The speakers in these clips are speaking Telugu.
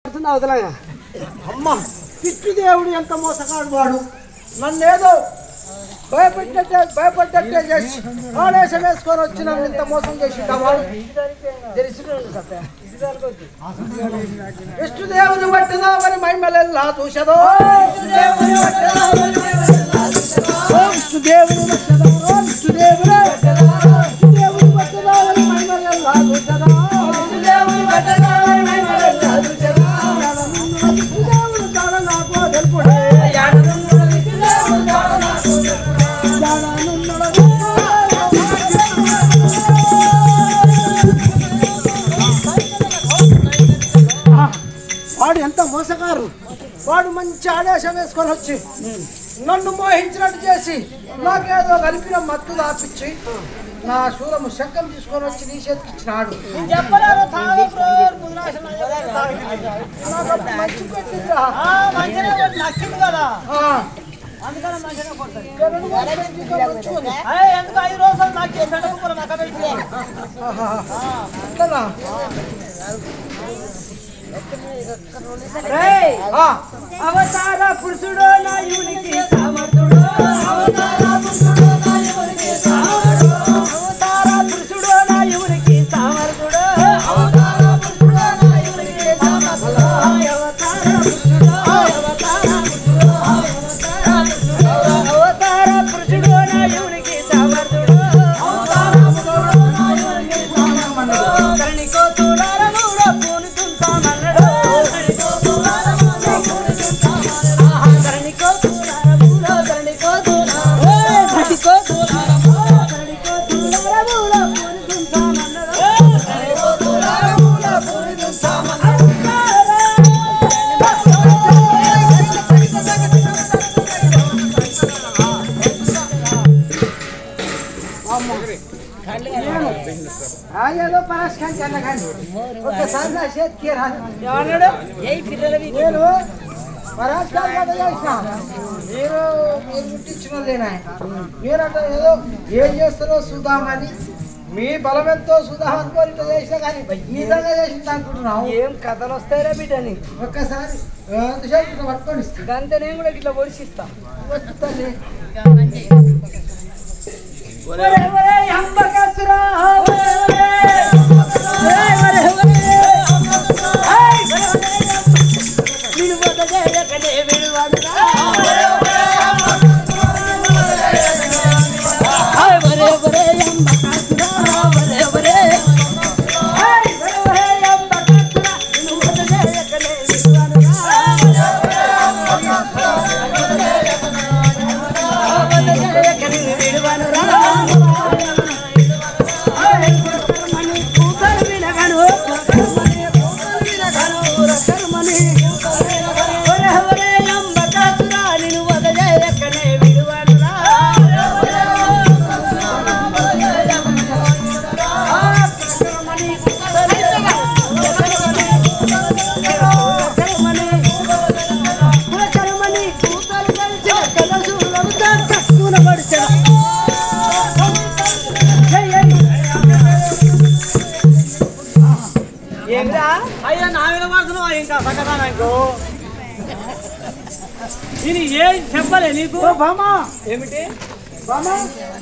అవతలగా అమ్మ పితృదేవుడు ఎంత మోసగాడు వాడు నన్నేదో భయపడ్డట్టే చేసి ఆడేశం వేసుకొని వచ్చి నన్ను ఇంత మోసం చేసి వాడు విష్ణుదేవుని పట్టినా మరి మైమలెల్లా చూసదో విష్ణుదేవుని విష్ణుదేవుని పట్టినా మరి మైమలెల్లా చూసదో వాడు ఎంత మోసగారు వాడు మంచి ఆదేశం వేసుకొని వచ్చి నన్ను మోహించినట్టు చేసి నాకేదో కలిపిన మత్తు దాపించి నా శూలము శంఖం తీసుకొని వచ్చి నీ చేతికి ఇచ్చినాడు అవతార పురుషుడు నా యునికి సమర్థుడు అవతార పురుషుడు నా యునికి సమర్థుడు అవతార పురుషుడు నా యునికి సమర్థుడు అవతార పురుషుడు నా యునికి సమర్థుడు అవతార పురుషుడు అవతార పురుషుడు నా యునికి సమర్థుడు అవతార పురుషుడు నా యునికి సమర్థుడు కరణికో తులారముడ పూనుతుంటామన్నడు ఏదో పరాస్కాన్ని ఒకసారి నా చేతికి రాన్నాడు నేను పరాస్కాలు చేసిన మీరు ముట్టించిన లేనా మీరంట ఏదో ఏం చేస్తారో చూద్దామని మీ బలం ఎంతో చూద్దామనుకోని ఇట్లా చేసినా కానీ నిజంగా చేసింది అనుకుంటున్నావు ఏం కథలు వస్తాయిరా బిడ్డని ఒక్కసారి అందుచేత ఇట్లా పట్టుకొని ఇస్తాను అంతే నేను కూడా ఇట్లా పొడిచిస్తా వస్తుంది అయ్యా నా మీద పడుతున్నావు ఇంకా సకదా నాకు నేను ఏం చెప్పలే నీకు బామా ఏమిటి బామా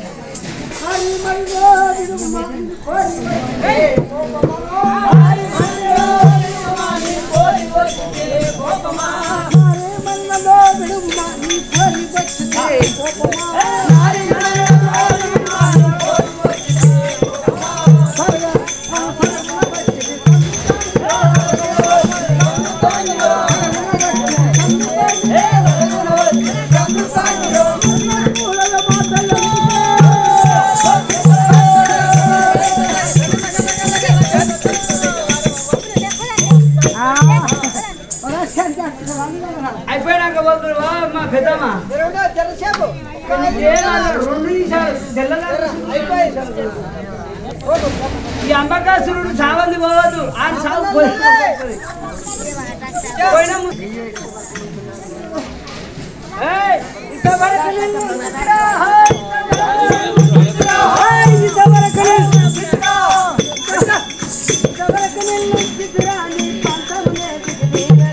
అయిపోయినాక పోతున్నా మా పెద్దమ్మా ఈ అంబకాసురుడు చావంది పోవద్దు ఆయన చావు పోయినా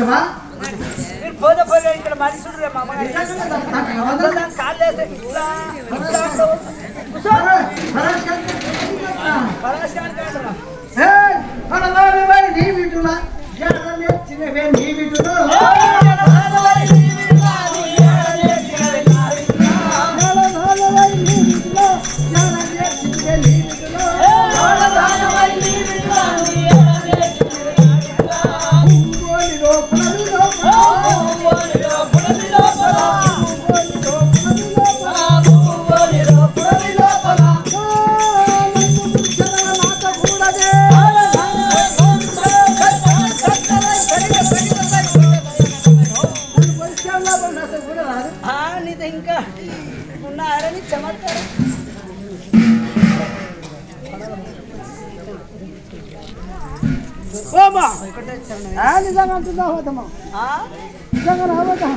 అంటవా మీరు పోతే పోతే ఇక్కడ మనుషులు రే మామ కాళ్ళేస్తే ఇట్లా నీ బిడ్డులా నీ బిడ్డు ఇంకా ఉన్నారని చమత్కారం నిజంగా అంటుందా అవద్దమ్మా నిజంగా రావద్దా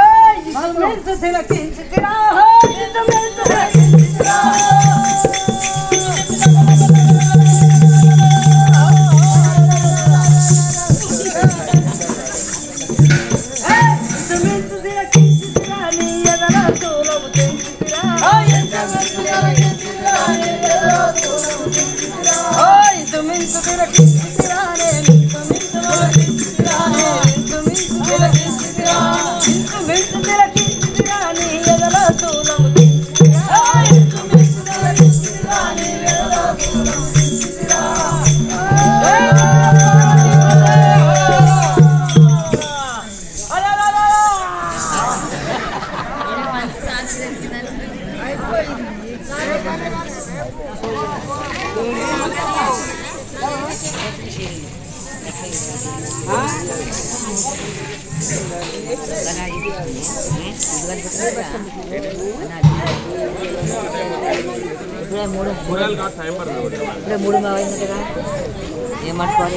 మూడు ఏమంటుకోవాలి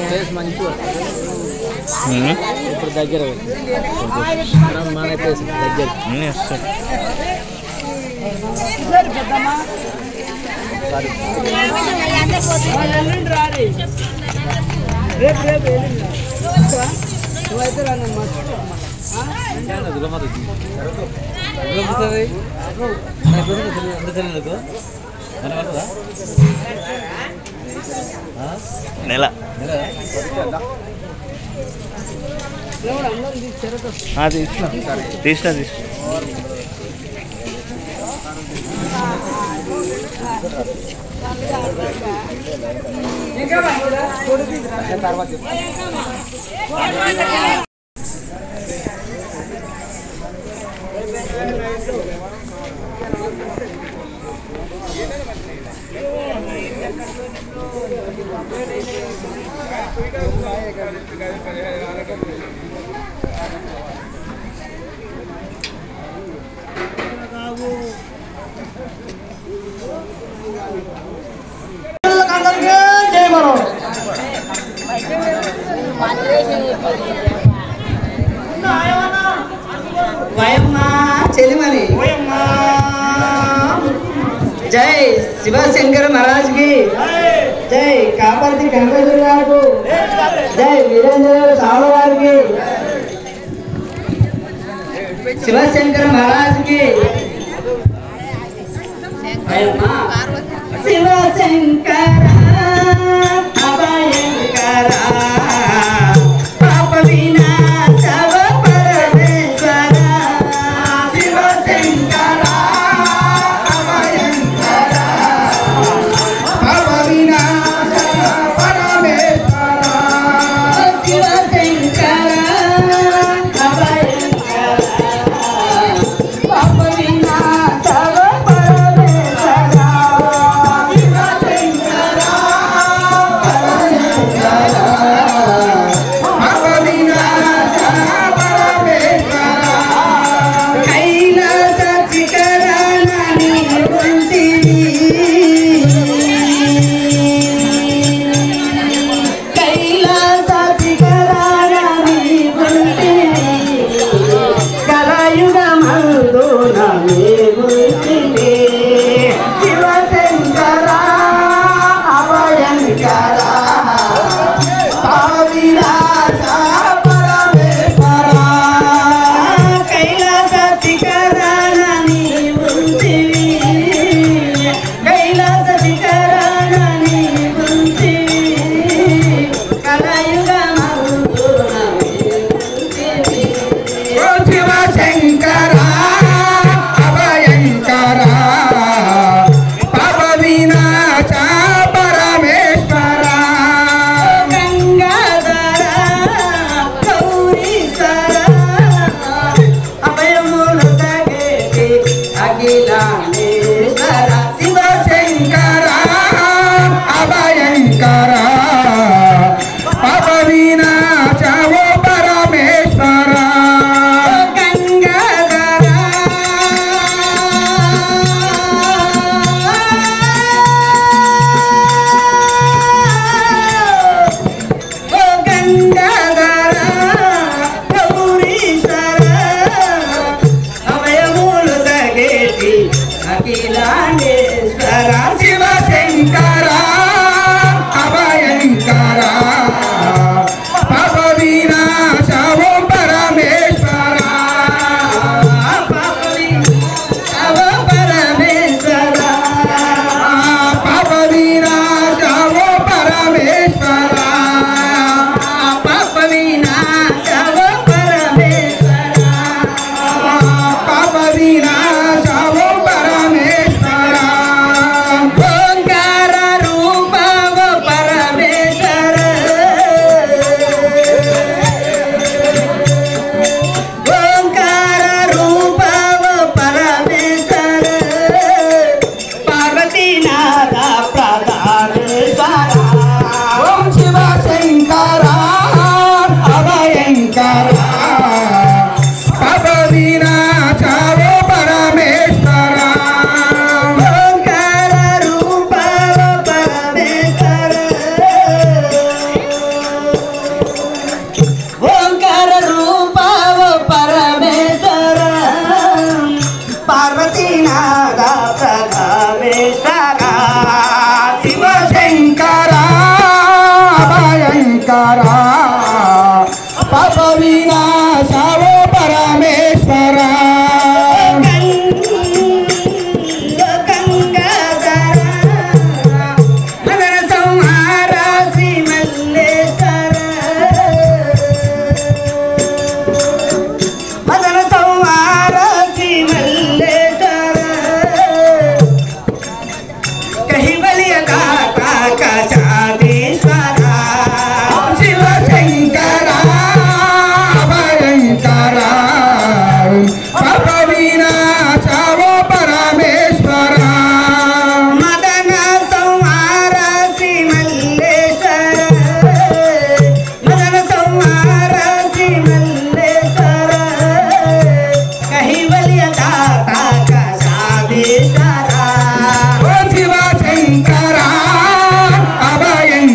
ఇప్పుడు దగ్గర మన దగ్గర రేపు రేపు నువ్వైతే రానమ్మా నెల తీసిన తర్వాత जय शिवशंकर महाराज की जय कापर्ति कंकेश्वर गार को जय वीरेंद्र सावड़ गार की शिवशंकर महाराज की शिवशंकर अभयंकर पाप विनाशव परमेश्वर शिवशंकर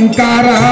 శంకరా